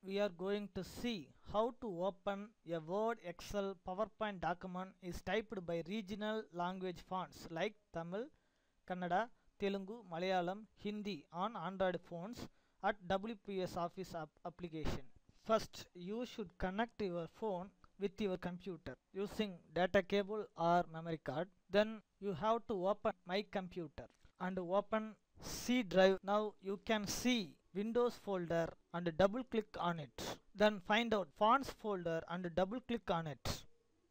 we are going to see how to open a Word, Excel, PowerPoint document is typed by regional language fonts like Tamil, Kannada, Telungu, Malayalam, Hindi on Android phones at WPS Office application. First, you should connect your phone with your computer using data cable or memory card. Then you have to open My Computer and open C drive. Now you can see Windows folder and double click on it. Then find out Fonts folder and double click on it.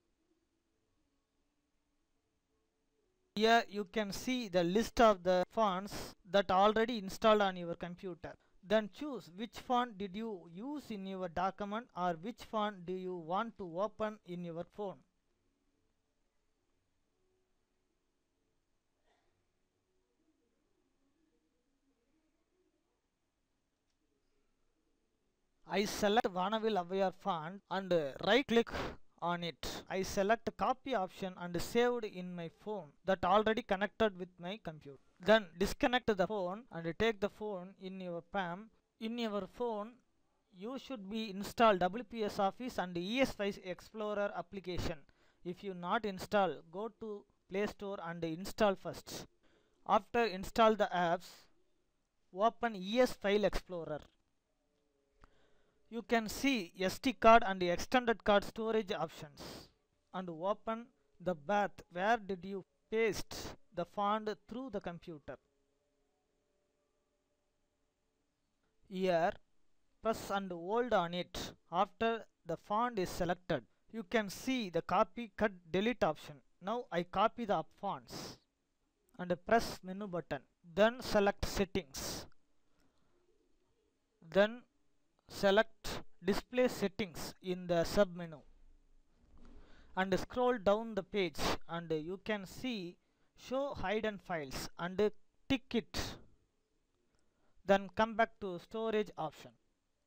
Here you can see the list of the fonts that already installed on your computer. Then choose which font did you use in your document or which font do you want to open in your phone. I select Vanavil Avayar font and right click on it. I select copy option and saved in my phone that already connected with my computer. Then disconnect the phone and take the phone in your palm. In your phone you should be install WPS Office and ES Files Explorer application. If you not install, go to Play Store and install first. After install the apps, open ES File Explorer. You can see SD card and extended card storage options and open the path where did you paste the font through the computer. Here press and hold on it. After the font is selected, you can see the copy cut delete option. Now I copy the fonts and press menu button. Then select settings. Then select display settings in the sub menu and scroll down the page and you can see show hidden files and tick it. Then come back to storage option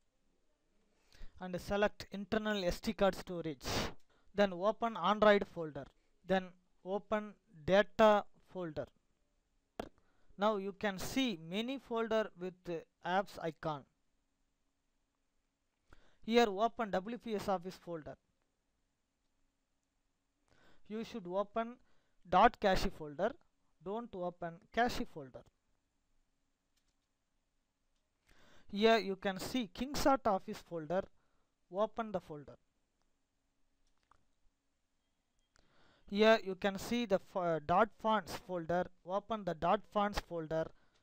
and select internal SD card storage. Then open Android folder. Then open data folder. Now you can see many folder with apps icon. Here open WPS Office folder. You should open .cache folder. Don't open cache folder. Here you can see kingsoft Office folder. Open the folder. Here you can see the .fonts folder. Open the .fonts folder.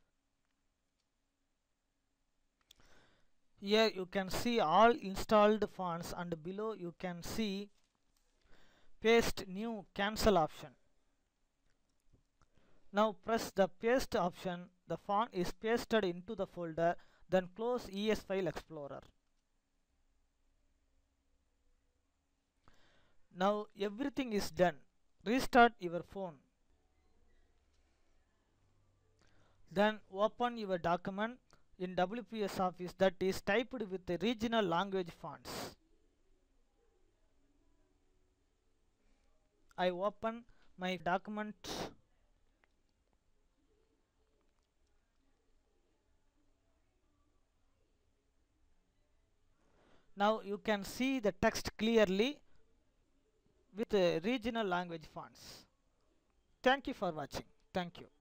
Here you can see all installed fonts and below you can see paste new cancel option. Now press the paste option. The font is pasted into the folder. Then close ES File Explorer. Now everything is done. Restart your phone. Then open your document in WPS Office that is typed with the regional language fonts. I open my document. Now you can see the text clearly with the regional language fonts. Thank you for watching. Thank you.